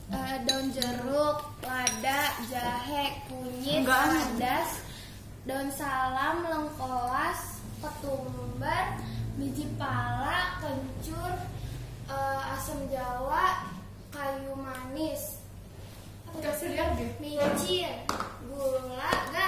daun jeruk, lada, jahe, kunyit, pedas, daun salam, lengkoas, ketumbar, biji pala, kencur, asam jawa, kayu manis, kasih lihat deh. micin, gula,